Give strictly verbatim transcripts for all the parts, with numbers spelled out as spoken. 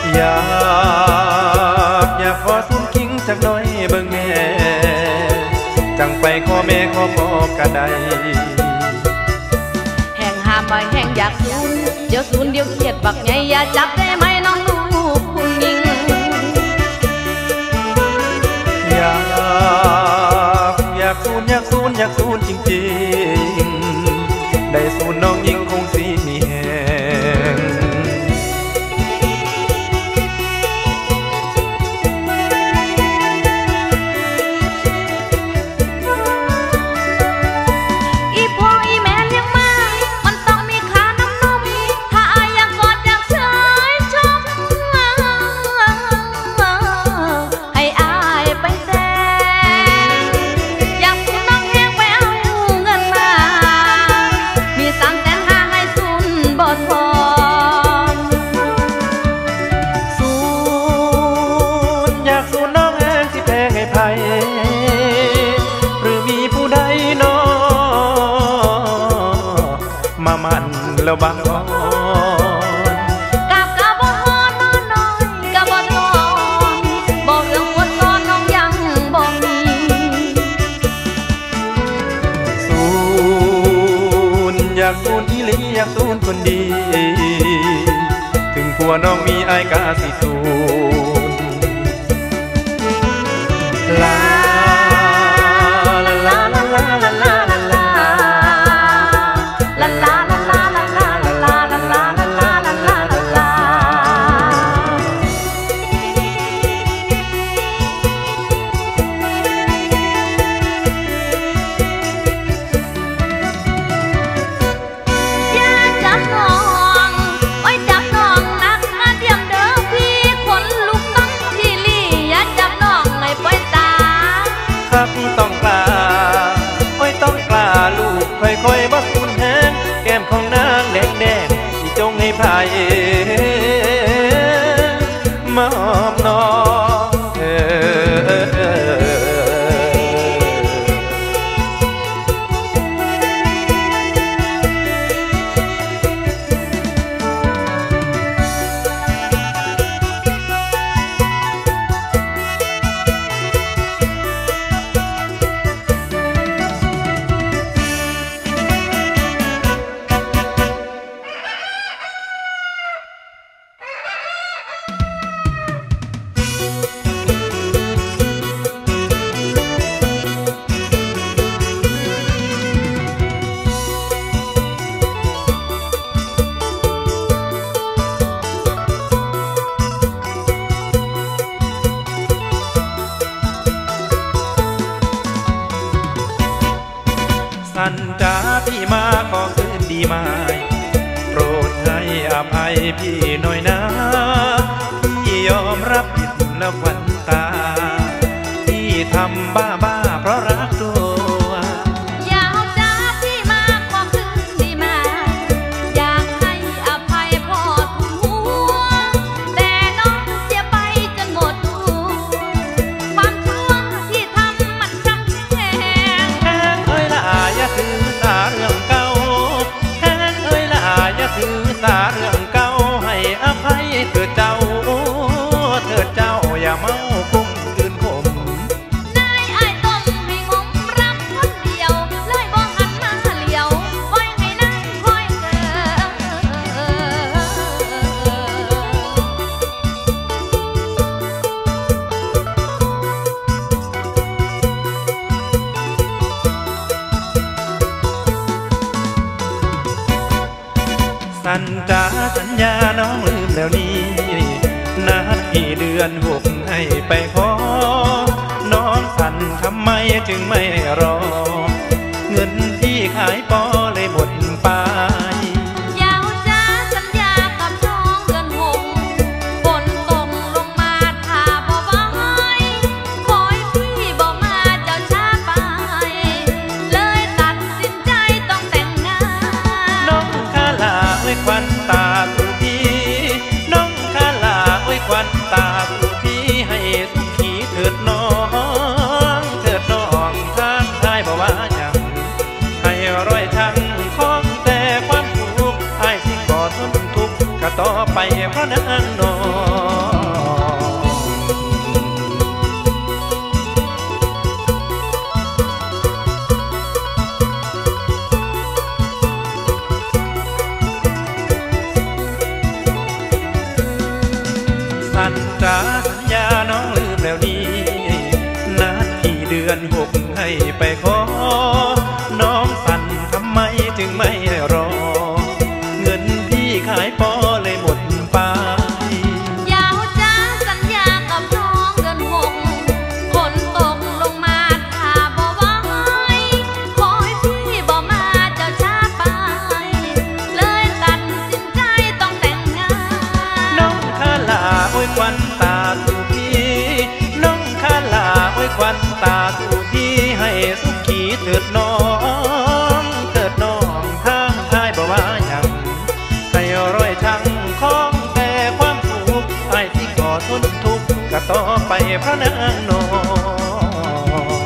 อยากอยากขอสุนคิงจักหน่อยเบิ่งแม่จังไปขอแม่ขอพ่อกะได้แห่งหามไปแห่งอยากสูนเดี๋ยวสูนเดี๋ยวเครียดบักไงอย่าจับได้ไหมน้องลูกคุณยิงอยากอยากสูนอยากสูนอยากสูนจริงๆได้สูนน้องยิงคงสีมีแหงหรือมีผู้ใดน้อมามันแล้วบางอ่อนกับกะบ่ฮอนนอนน้อยกะบ่ตอนบอกเรื่องอดตอนน้องยังบ่มีสูนอยากสูนอีหลีอยากสูนคนดีถึงผัวน้องมีอ้ายกะสิสูนลาต้องกล้าโอ้ยต้องกล้าลูกค่อยๆบ่สูญแหงแก้มของนางแดงๆที่จงให้ไผมอบน้องเอสันจาพี่มาขอคืนดีไหมโปรดให้อภัยพี่หน่อยนะพี่ยอมรับผิดแล้วควันตาที่ทำบ้าบ้าเพราะรักตัวอยากจะพี่มาขอคืนดีไหมอยากให้อภัยพ่อทุกหัวแต่น้องเสียไปจนหมดตัวความชั่วที่ทำมันจำแข็งแห้งเอ้ยละอย่าถือสาเรื่องเก่าแห้งเอ้ยละอย่าถือสาเรื่องเก่าให้อภัยเถิดเจ้าเถิดเจ้าอย่าเมาคุ้มคืนผมนายอ้ายต้มให้งมรับคนเดียวเลยบ่หันมาเหลียวไว้ให้นั่งคอยเกิสัญญาสัญญาน้องลืมแล้วนี้นัดกี่เดือนหกให้ไปขอน้องสั่นทำไมจึงไม่รอเงินที่ขายปอเลยหมดไปยาวจ้าสัญญากับน้องเดือนหกฝนตกลงมาถ้าบ่ไหวคอยพี่บ่มาเจ้าช้าไปเลยตัดสินใจต้องแต่งงานน้องคาลาไว้ควันตาสุพีน้องคาลาไว้ควันตาสุพีให้สุขีเถิดน้องเถิดน้องทางทายบ่ว่าหยังให้ร้อยทั้งของแต่ความสุขให้สิขอทนทุกข์ก็ต่อไปเพราะนางน้องสันจ๋าสัญญาน้องลืมแล้วนี้นัดพี่เดือนหกให้ไปขอน้องสันทำไมจึงไม่รอเงินพี่ขายปอเลยหมดไปยาวจ้าสัญญากับน้องเดือนหกฝนตกลงมาถ้าบ่ไหวขอให้พี่บ่มาเจ้าช้าไปเลยตัดสินใจต้องแต่งงานน้องคาลาโอ้ยควันตาสู่พี่น้องคาลาโอ้ยควันตาสู่พี่ให้สุขีเถิดน้องเถิดน้องทางทายบ่ว่าหยังให้ร้อยช่างของแต่ความสุขไอ้ที่ก่อทนทุกข์ก็ต่อไปเพราะนางน้อง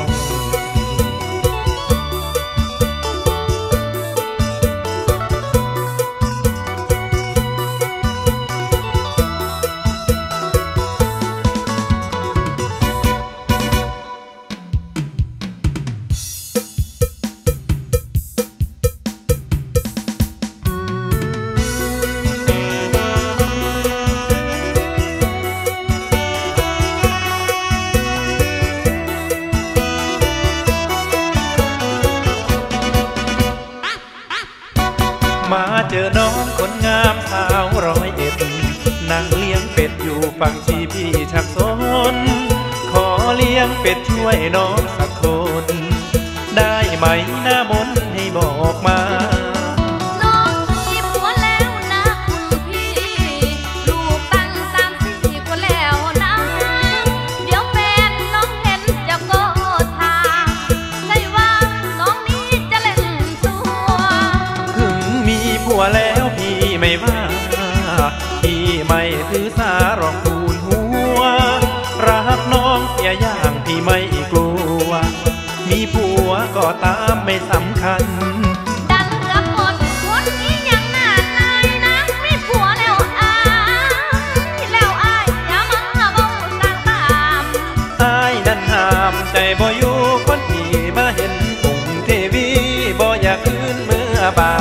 มาเจอน้องคนงามสาวร้อยเอ็ดนั่งเลี้ยงเป็ดอยู่ฝั่งที่พี่ชักสนขอเลี้ยงเป็ดช่วยน้องสักคนได้ไหมหน้ามนต์ให้บอกมาน้องมีผัวแล้วนะคุณพี่ลูกตั้งสามสี่คนแล้วนะเดี๋ยวแฟนน้องเห็นจะโกรธทางใช่ว่าน้องนี้จะเล่นตัวถึงมีผัวแล้วพี่ไม่ว่าพี่ไม่ถือสารองคูณหัวรักน้องเสียอย่างพี่ไม่กลัวมีผัวก็ตามไม่สำคัญดันกับหมดคนนี้ยังหน้าตายนะมีผัวแล้วอายแล้วอายอย่ามาเบ้าตาตามอายนั่นห้ามใจบ่อยู่คนที่มาเห็นปุ่งเทวีบ่อยากคืนเมื่อบา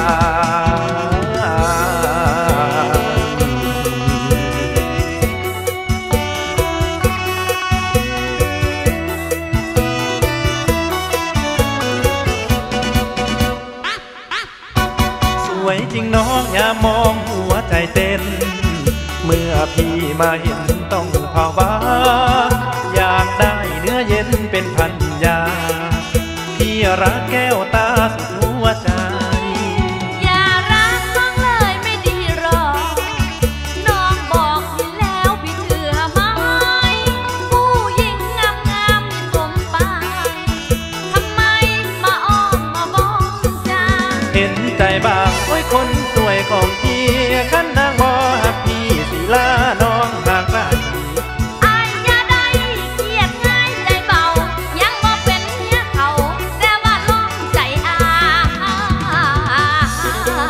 สวยจริงน้องอย่ามองหัวใจเต้นเมื่อพี่มาเห็นต้องภาวะอยากได้เนื้อเย็นเป็นพันยาพี่รักแก้วตาสุดหัวใจอย่ารักน้องเลยไม่ดีหรอกน้องบอกพี่แล้วพี่เชื่อไหมผู้หญิงงามงามมีสมไปทำไมมาอ้อมมาบอนใจเห็นใจบ้างโอ้ยคนสวยของพี่ขันนางบ่หักพี่สิลาน้องห่างไกลอายอย่าได้เกลียดง่ายใจเบายังบ่เป็นเมียเขาแต่ว่าลองใจอาย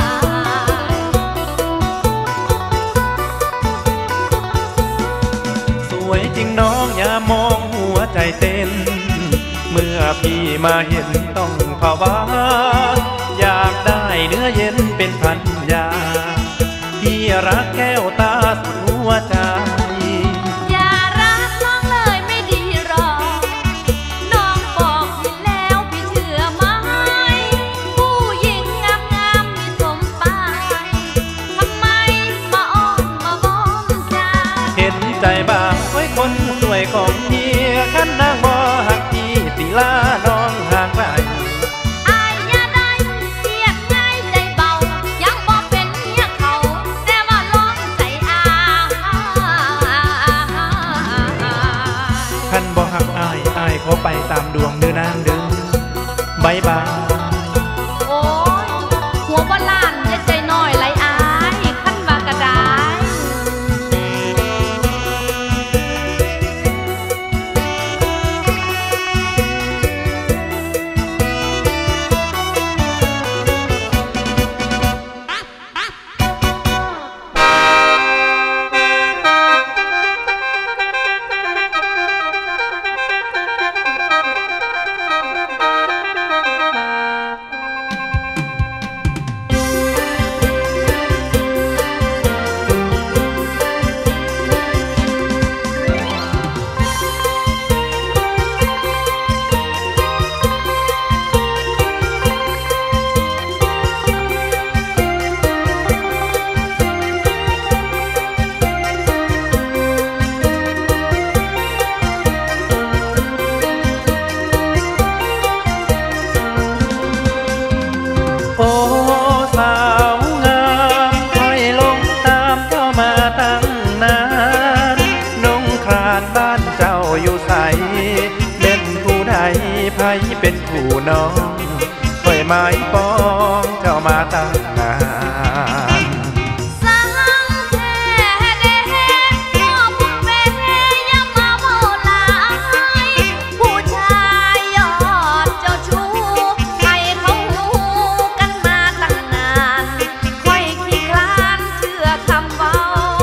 สวยจริงน้องอย่ามองหัวใจเต้นเมื่อพี่มาเห็นต้องภาวะอยากได้เนื้อเย็นเป็นพันยาพี่รักแก้วตาสุดหัวใจอย่ารักน้องเลยไม่ดีหรอกน้องบอกพี่แล้วพี่เชื่อไหมผู้หญิงงามงามมีสมไปทำไมมาอ้อมมาบอนใจเห็นใจบ้างไว้คนสวยของพี่ขันนางบ่หักพี่สิลาน้องห่างไกลอายอย่าได้เกลียดง่ายใจเบายังบ่เป็นเมียเขาแต่ว่าลองใจอายน้องค่อยไม้ปองเจ้ามาตั้งนานสังแท้เด้พ่อผู้เป้อย่ามาเมาหลายผู้ชายยอดเจ้าชู้ให้เขาหูกันมาตั้งนานค่อยขี้คลานเชื่อคำเว้า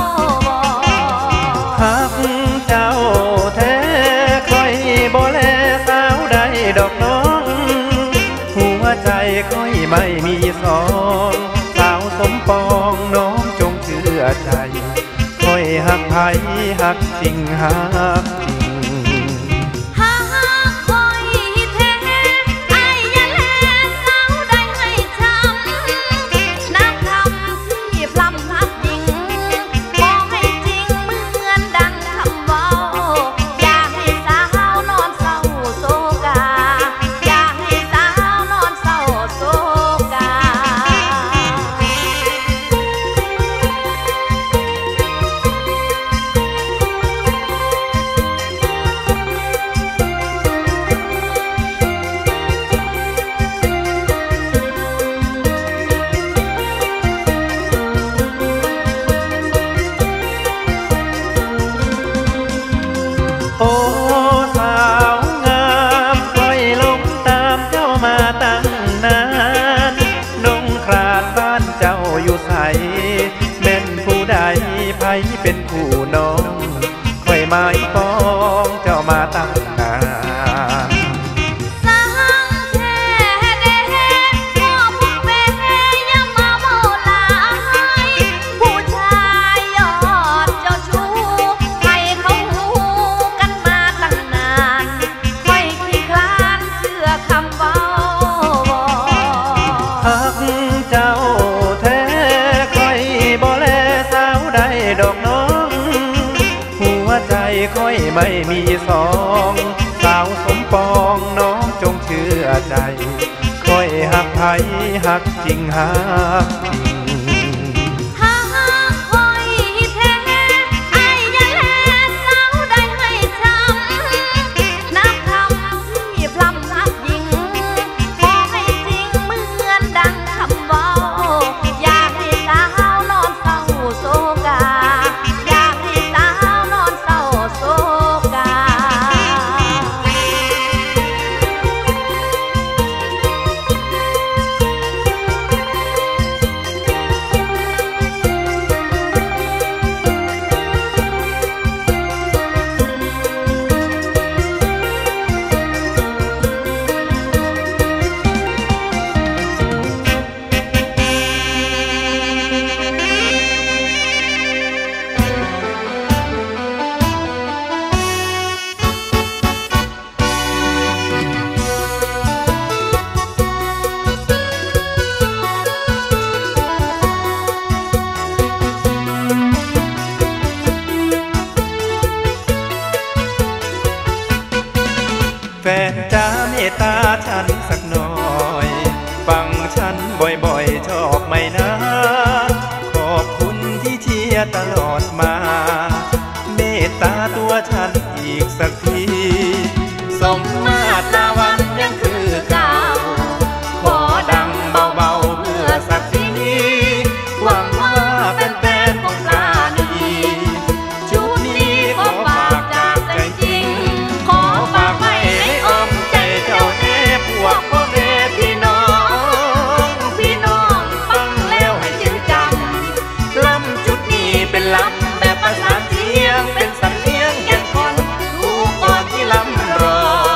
หักเจ้าแท้ค่อยบ่แลสาวใดดอกน้องหัวใจค่อยไม่มีสองสาวสมปองน้องจงเชื่อใจค่อยหักไผหักจริงหักจริงหักคอยแท้ไอ้ยะแลสาวใดให้ช้ำนักคำที่พลำหักจริงขอให้จริงเหมือนดังคำเว้าอย่าให้สาวนอนเศร้าโศกาอย่าให้สาวนอนเศร้าโศกาโอ้สาวงามค่อยลงตามเจ้ามาตั้งนานนงครานบ้านเจ้าอยู่ใสแม่นผู้ใดไผเป็นผู้น้องค่อยไม้ปองเจ้ามาตั้งนานสังแท้เด้พ่อผู้เป้อย่ามาเมาหลายผู้ชายยอดเจ้าชู้ให้เขาหูกันมาตั้งนานค่อยขี้คลานเชื่อคำเว้าหักเจ้าแท้ค่อยบ่แลสาวใดดอกน้องหัวใจค่อยไม่มีสองสาวสมปองน้องจงเชื่อใจค่อยหักไผหักจริงหักจริงหักคอยแท้ไอ้ยะแลสาวใดให้ช้ำนักคำที่พลำหักหญิงขอให้จริงเหมือนดังคำเว้าอย่าให้สาวนอนเศร้าโศกาอย่าให้สาวนอนเศร้าโศกาแฟนจ้าเมตตาฉันสักหน่อยฟังฉันบ่อยๆชอบไหมนะขอบคุณที่เชียร์ตลอดมาเมตตาตัวฉันอีกสักทีสมมาตราวันยังคือเก่าขอดังเบาๆเพื่อสักทีหวังว่าแฟนๆคงปราณีชุดนี้ขอฝากจากใจจริงขอฝากไว้ในอ้อมใจเจ้าแน่พวกพ่อแม่พี่น้องพี่น้องฟังแล้วให้ชื่นจำล้ำจุดนี้เป็นล้ำแบบประสานเสียงเป็นสำเนียงแก่นคนรู้ก่อนที่ล้ำรอ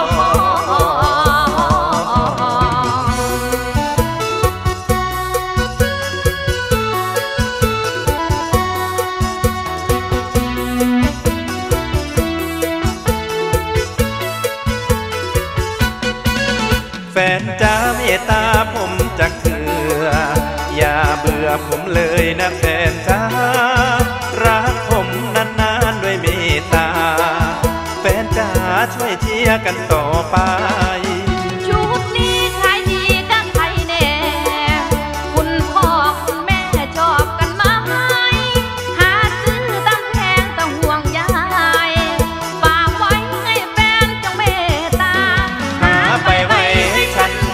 แฟนจ้าเมตตาผมจักเถื่ออย่าเบื่อผมเลยนะแฟนจ้ารักผมนานๆด้วยเมตตาแฟนจ้าช่วยเชียร์กันต่อไปชุดนี้ขายดีก็ใครแน่คุณพ่อคุณแม่ชอบกันไหมหาซื้อตามแพงต้องห่วงยายฝากไว้ให้แฟนจงเมตตาหาไปไว้ให้ฉัน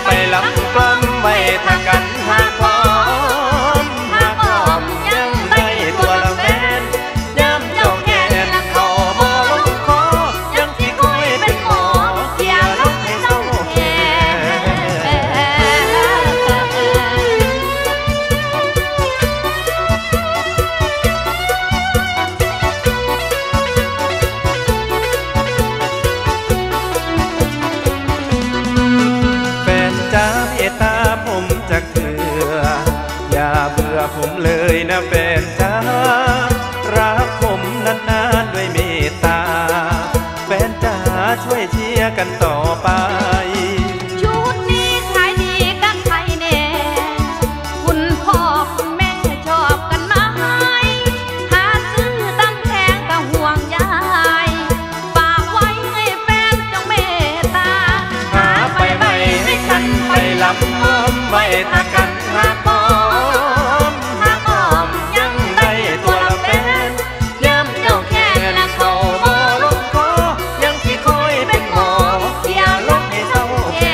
ฟนจ้ารักผมนานๆด้วยเมตตาแฟนจ้าช่วยเชียร์กันต่อไปชุดนี้ขายดีกับใครแน่คุณพ่อคุณแม่ชอบกันไหมหาซื้อตำแพงก็ห่วงยายฝากไว้ให้แฟนจงเมตตาหาไปใหม่ให้ฉันไปลำพร้อมไว้ทางกันหาพร้อมหาพร้อมยังได้ตัวละแฟนย้ำเจ้าแค่ละเขาบ่ลงคอยังที่คอยเป็นหมออย่าลงให้เศร้าแค่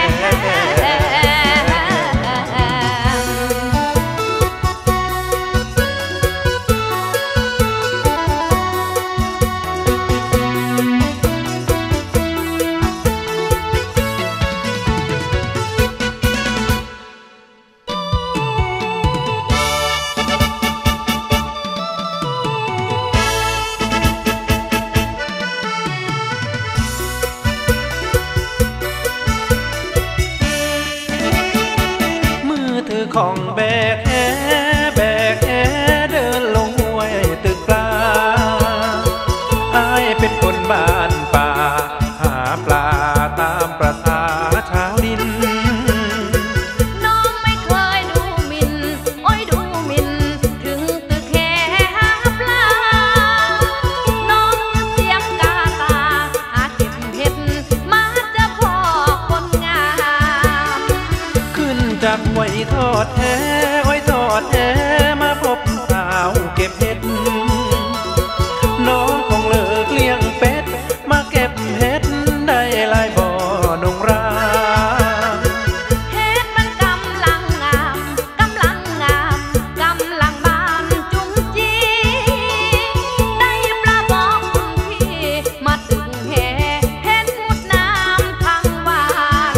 ของแบกแหแบกแหเดินลงห้วยตึกปลาอายเป็นคนบ้านป่าหาปลาตามประสาชาวดินน้องไม่เคยดูหมิ่นโอ้ยดูหมิ่นถึงตึกแห่หาปลาน้องเสียงกาตาหาเก็บเห็ดมาจะพอคนงามขึ้นจากห้วยทอดแหห้วยทอดแหมาพบสาวเก็บเห็ดน้องคงเลิกเลี้ยงเป็ดมาเก็บเห็ดได้หลายบ่อนงราเห็ดมันกำลังงามกำลังงามกำลังบานจุ้งจีได้ปลาบอกคุณพี่มาตึงแห่เห็ดมุดน้ำทั้งวัน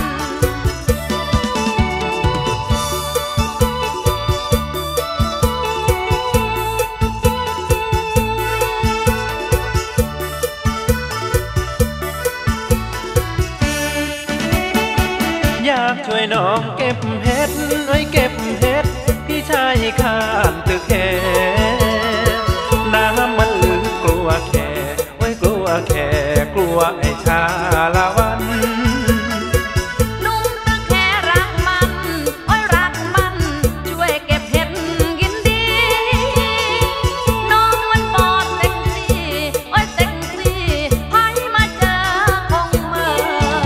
อยากช่วยน้องเก็บเห็ดไว้เก็บเห็ดพี่ชายข้านตึกแห่น้ำมันลึกกลัวแค่ไว้กลัวแค่กลัวไอ้ชาละวันนุ่มตึกแห่รักมันโอ้ยรักมันช่วยเก็บเห็ดกินดีน้องมันบอดเซ็กซี่โอ้ยเซ็กซี่ไผมาเจอคงเมื่อ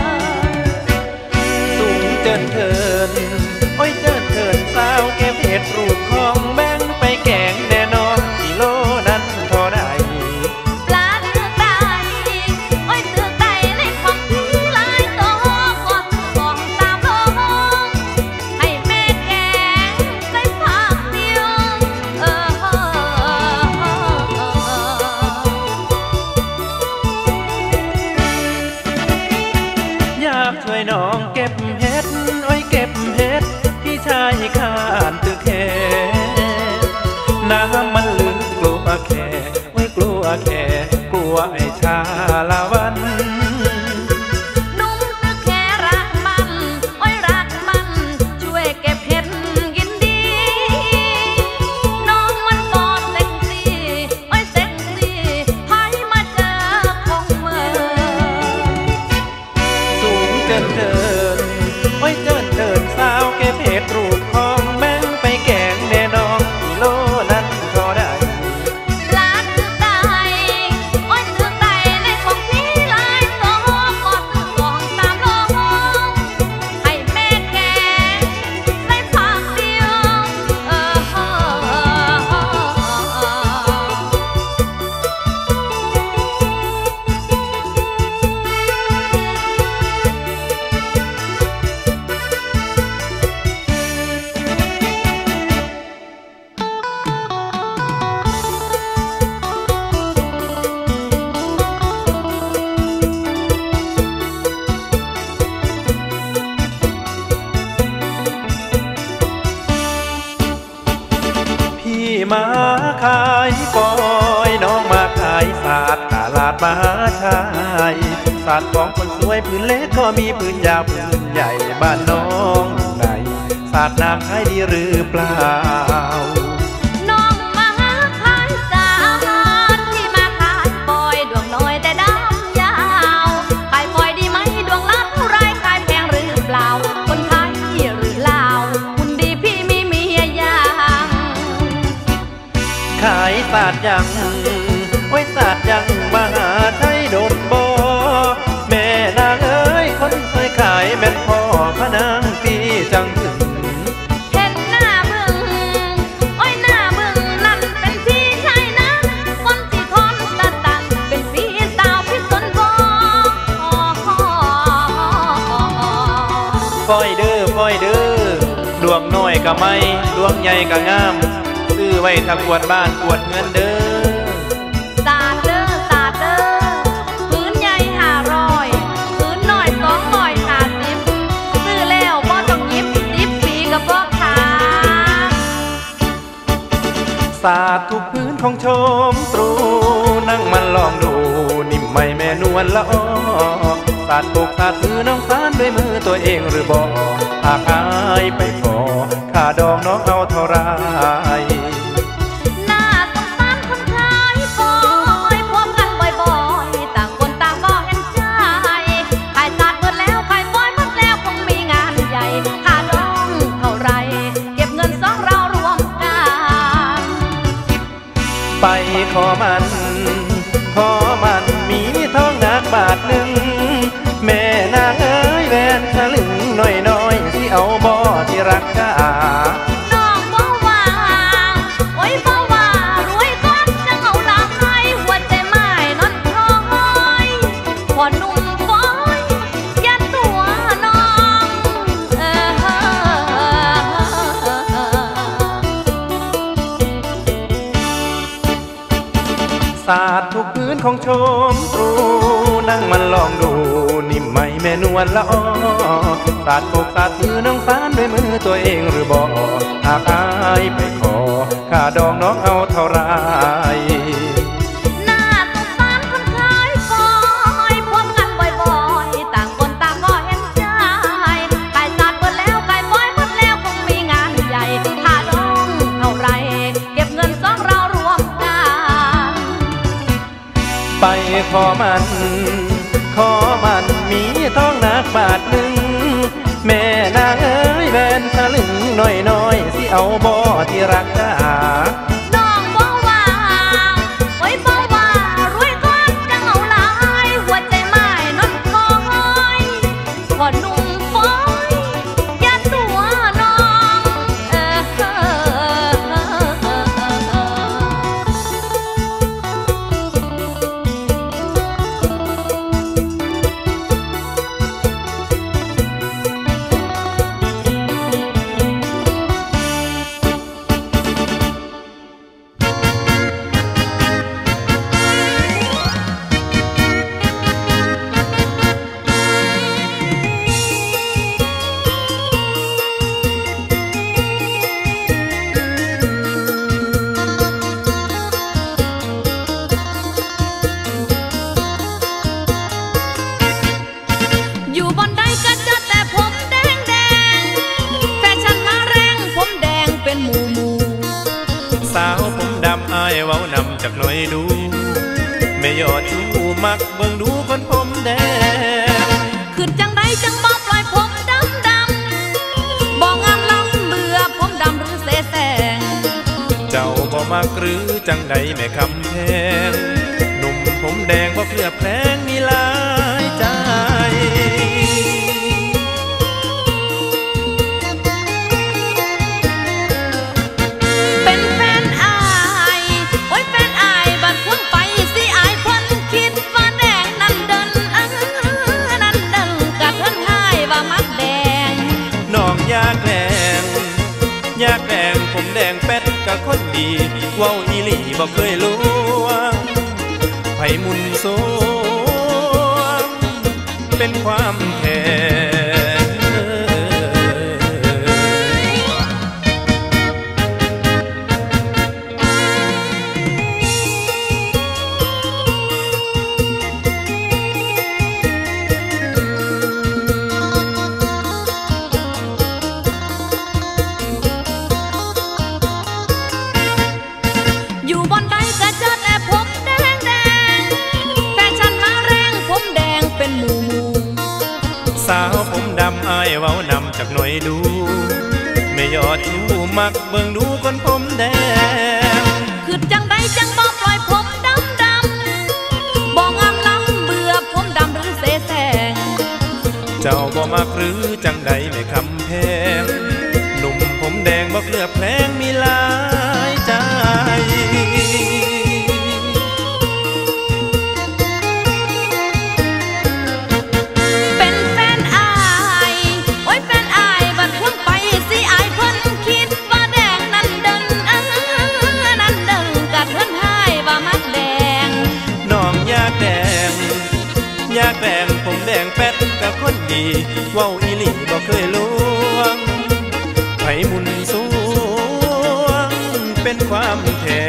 สูงเจินเถินโอ้ยเจินเถินสาวเก็บเห็ดรูปของแบงไปแกงแน่นอนกิโลนั้นเท่าใดปลาเลือกได้โอ้ยเลือกได้ในของพี่หลายโตก็ซื้อของตามลงให้แม่แกงใส่ผักเดียวเอออยากช่วยน้องเก็บเห็ดไว้เก็บเห็ดพี่ชายข้านตึกแห่น้ำมันลึกกลัวแค่ไว้กลัวแค่กลัวไอ้ชาละวันนุ่มตึกแห่รักมันโอ้ยรักมันช่วยเก็บเห็ดกินดีน้องมันบอดเซ็กซี่โอ้ยเซ็กซี่ไผมาเจอคงเมื่อสูงเจินเถินโอ้ยเจินเถินสาวเก็บเห็ดรูปของแบงไปแกงแน่นอนกิโลนั้นเท่าใดปลาเลือกได้โอ้ยเลือกได้ในของพี่หลายโตก็ซื้อของตามลงให้แม่แกงใส่ผักเดียวเอพี่มาขายปอยน้องมาขายศาสตร์ตลาดมหาชัยศาสตร์ของคนสวยพื้นเล็กก็มีพื้นยาวพื้นใหญ่บ้านน้องไหนศาสตร์น้ำขายดีหรือเปล่าน้องขายศาสตร์ยังโอ้ยศาสตร์ยังมหาไทยโดนบ่แม่นางเอ้ยคนเคยขายแม่นพ่อพระนางตีจังถึงเห็นหน้าบึงโอ้ยหน้าบึงนั่นเป็นพี่ชายนะคนที่ทนตะตันเป็นพี่สาวพี่สนบ่ฟอยเด้อฟอยเด้อดวงน้อยก็ไม่ดวงใหญ่ก็งามซื้อไว้ถ้ากวดบ้านกวดเงินเด้อสาดเด้อสาดเด้อพื้นใหญ่ห้าร้อยพื้นน้อยสองร้อยห้าสิบซื้อแล้วบ่ต้องยิบสิบปีกับพ่อค้าสาดทุกพื้นของชมตรูนั่งมันลองดูนิ่มไม่แม่นวลละอ้อสาดปกสาดมือน้องสานด้วยมือตัวเองหรือบ่หากอายไปขอค่าดองน้องเอาเท่าไรหน้าสงสารคนขายปอยพวกกันบ่อยๆต่างคนต่างก็เห็นใจขายสาดหมดแล้วขายปอยหมดแล้วคงมีงานใหญ่ค่าดองเท่าไรเก็บเงินสองเรารวมกันไปขอมันขอมันมีทองหนักบาทหนึ่งแม่นางเอ้ยแหวนฉลึงหน่อยน้อยที่เอาบ่ที่รักกาน้องบ่ว่าโอ้ยบ่ว่ารวยก้อนจะเอาลาให้หัวใจไม้นอนคอยพอหนุ่มฟอยยัดตัวน้องเออสาดทุกพื้นของชมตรูนั่งมันลองดูนิ่มไม่แม่นวลละอ้อสาดปกสาดมือน้องสานด้วยมือตัวเองหรือบ่หากอายไปขอค่าดองน้องเอาเท่าไรหน้าสงสารคนขายปอยพวกกันบ่อยๆต่างคนต่างก็เห็นใจขายสาดหมดแล้วขายปอยหมดแล้วคงมีงานใหญ่ค่าดองเท่าไรเก็บเงินสองเรารวมกันไปขอมันขอมันมีทองหนักบาทหนึ่งแม่นางเอ้ยแหวนฉลึงหน่อยน้อยสิเอาบ่ที่รักกาน้องบ่ว่าโอ้ยบ่ว่ารวยก้อนจะเอาหลายหัวใจไม้นอนคอยพอหนุ่มฟอยยัดตัวน้องเออยู่บนใดก็เจอแต่ผมแดงแดงแฟชั่นมาแรงผมแดงเป็นหมูหมูสาวผมดำอายเว้านำจากหน่อยดูไม่ยอดชูมักเบิ่งดูคนผมแดงขึ้นจังใดจังบ่ปล่อยผมดำดำบ่งามล้ำเบื่อผมดำหรือเสแสงเจ้าบ่มักหรือจังใดแม่คำแพงหนุ่มผมแดงบ่เพื่อแพลงมีหลายใจเป็นแฟนอายโอ้ยแฟนอายบัดควงไปสิอายคนคิดว่าแดงนั่นเดินนั่นเดินกะเทินหายว่ามักแดงน้องอยากแดงอยากแดงผมแดงเป็ดกะคนดีเว้าอีหลีบ่เคยลวงไผมุนโซเป็นความแท้อยู่บนใดก็เจอแต่ผมแดงแดงแฟชั่นมาแรงผมแดงเป็นหมูหมูสาวผมดำอายเว้านำจากหน่อยดูไม่ยอดชูมักเบิ่งดูคนผมแดงขึ้ดจังใดจังบ่ปล่อยผมดำดำบ่งามล้ำเบื่อผมดำหรือเสแสงเจ้าบ่มักหรือจังใดในคำแพงหนุ่มผมแดงบ่เกลือแพลงมีหลายใจเป็นแฟนอายโอ้ยแฟนอายบัดควงไปสิอายเพิ่นคิดว่าแดงนั้นเดินเออนั้นเดินกัดเพิ่นให้ว่ามักแดงน้องอยากแดงอยากแดงผมแดงแป๊ดกับคนดีเว้าอีหลีบ่เคยลวงไผมุนสวงเป็นความแท้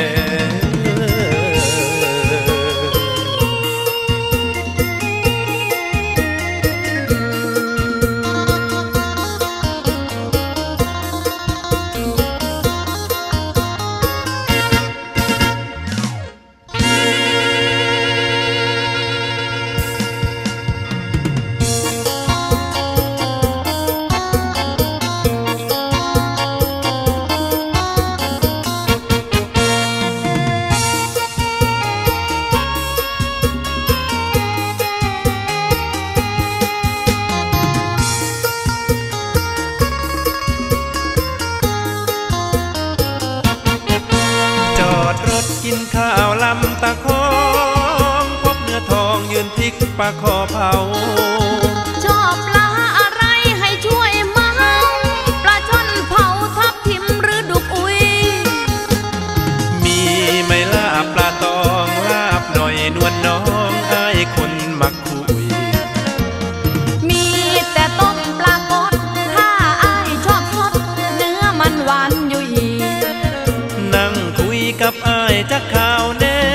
กินข้าวลำตะคองพบเนื้อทองยืนพลิกปลาคอเผาชอบปลาอะไรให้ช่วยมาปลาช่อนเผาทับทิมหรือดุกอุยมีไหมลาปลาตองลาบหน่อยนวลน้องไอ้คนมักคุยมีแต่ต้มปลากดถ้าไอ้ชอบสดเนื้อมันหวานอยู่อีนั่งคุยกับไอ้จักข่าวแน่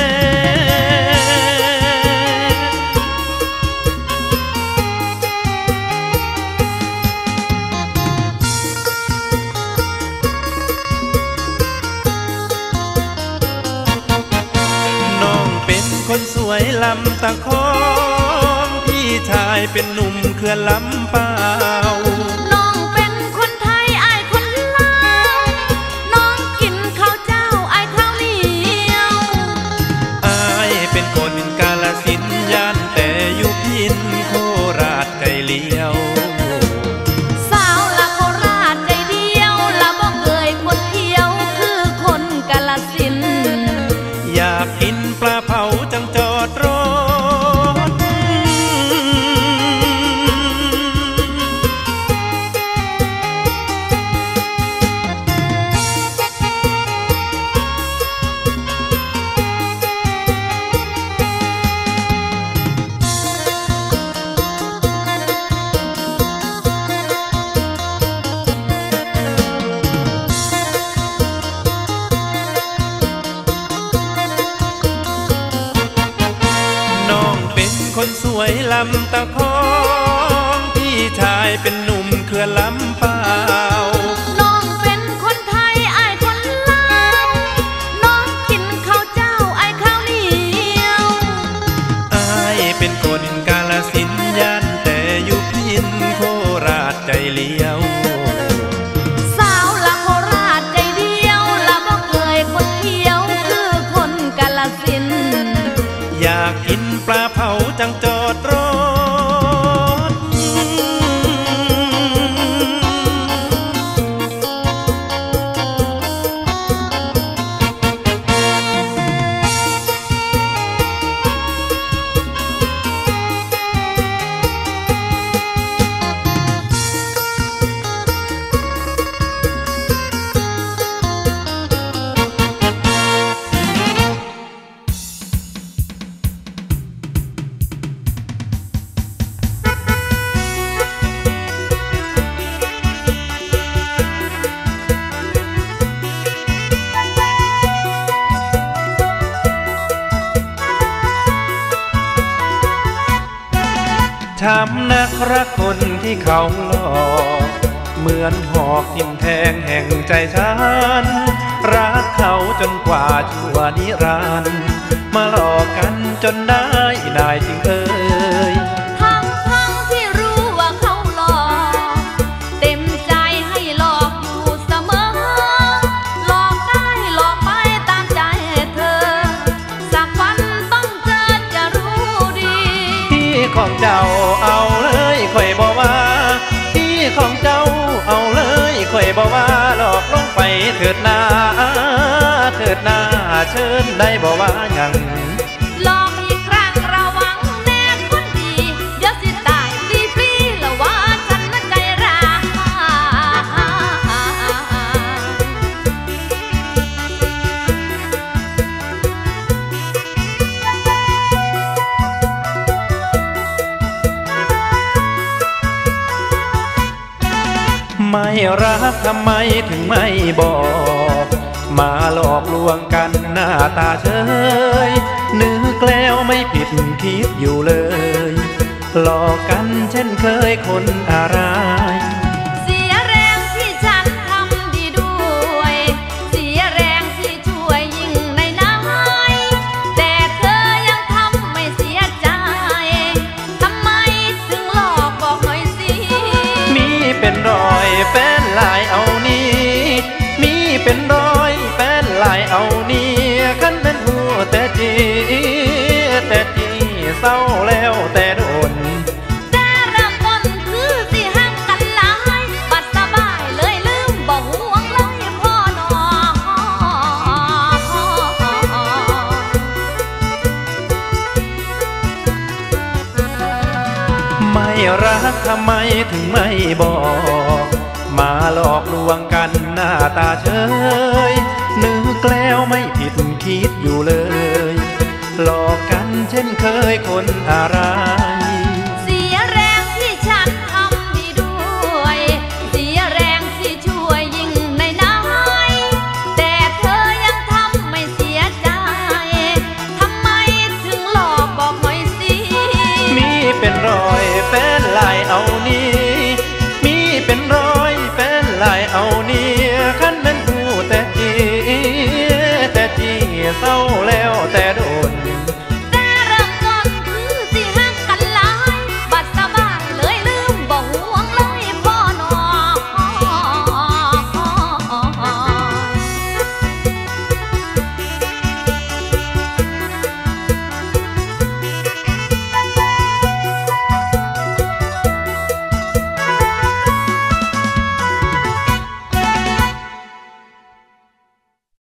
น้องเป็นคนสวยลำตะคองพี่ชายเป็นหนุ่มเขื่อนลำเปล่าน้องเป็นคนไทยไอ้คนลาวน้องกินข้าวเจ้าไอ้ข้าวเหนียวไอ้เป็นคนกาฬสินธุ์ย่านแต่อยู่พินโคราชใจเลี้ยวสาวละโคราชใจเดียวละบ่เคยคนเที่ยวคือคนกาฬสินธุ์อยากกินปลาเผาจังจอดรถคนสวยลำตะคองพี่ชายเป็นหนุ่มเขื่อนลำเปล่าน้องเป็นคนไทยไอ้คนลาวน้องกินข้าวเจ้าไอ้ข้าวเหนียวไอ้เป็นคนกาฬสินธุ์ย่านแต่อยู่พินโคราชใจเลี้ยวสาวละโคราชใจเดียวละบ่เคยคนเที่ยวคือคนกาฬสินธุ์อยากกินปลาเผาจังจอดรถช้ำนักรักคนที่เขาหลอกเหมือนหอกทิ่มแทงแห่งใจฉันรักเขาจนกว่าชั่วนิรันดร์มาหลอกกันจนได้ได้จริงเอ่ยทั้งทั้งที่รู้ว่าเขาหลอกเต็มใจให้หลอกอยู่เสมอหลอกได้หลอกไปตามเถิดนาเถิดนาเชิญได้บอกว่าหยังลองอีกครั้งระวังแน่คนดีเดี๋ยวสิตายฟรีฟรีละว่าฉันนั้นใจร้ายไม่รักทำไมถึงไม่บอกมาหลอกลวงกันหน้าตาเฉยนึกแล้วไม่ผิดคิดอยู่เลยหลอกกันเช่นเคยคนอะไรเสียแรงที่ฉันทำดีด้วยเสียแรงที่ช่วยยิ่งในน้อยแต่เธอยังทำไม่เสียใจทำไมถึงหลอกบอกหน่อยสิมีเป็นรอยแฟนลายเอานี้มีเป็นรอยแฟนลายเอานี้คันเป็นหัวแต่จีแต่จีเศร้าแล้วแต่โดนแต่เริ่มต้นคือสิห่างกันหลายบัดสบายเลยลืมบอกห่วงเลยพ่อหนอไม่รักทำไมถึงไม่บอกมาหลอกลวงกันหน้าตาเฉยนึกแล้วไม่ผิดคิดอยู่เลยหลอกกันเช่นเคยคนอะไรเสียแรงที่ฉันทำดีด้วยเสียแรงที่ช่วยยิ่งในน้อยแต่เธอยังทำไม่เสียใจทำไมถึงหลอกบอกหน่อยสิมีเป็นรอยแฟนลายเอานี้มีเป็นรอยแฟนลายเอานี้คันเป็นผู้แต่จีแต่จีเศร้าแล้วแต่